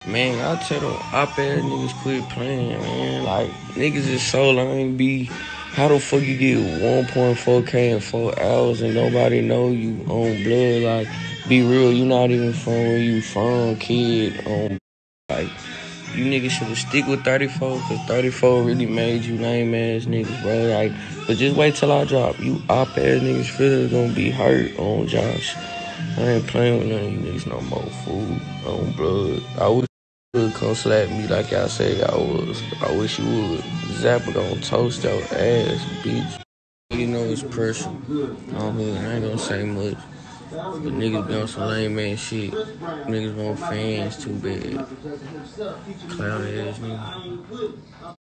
Man, I tell them op-ass niggas quit playing, man. Like, niggas is so lame, be. How the fuck you get 1.4K in 4 hours and nobody know you on blood? Like, be real, you not even from where you from, kid. Like, you niggas should stick with 34, cause 34 really made you lame ass niggas, bro. Like, but just wait till I drop. You op-ass niggas feelings gonna be hurt on Josh. I ain't playing with none of you niggas no more, fool. On blood. I wish you would come slap me like y'all say I was. I wish you would. Zappa gon' toast your ass, bitch. You know it's pressure. I ain't gonna say much. But niggas be on some lame ass shit. Niggas want fans too bad. Clown ass niggas.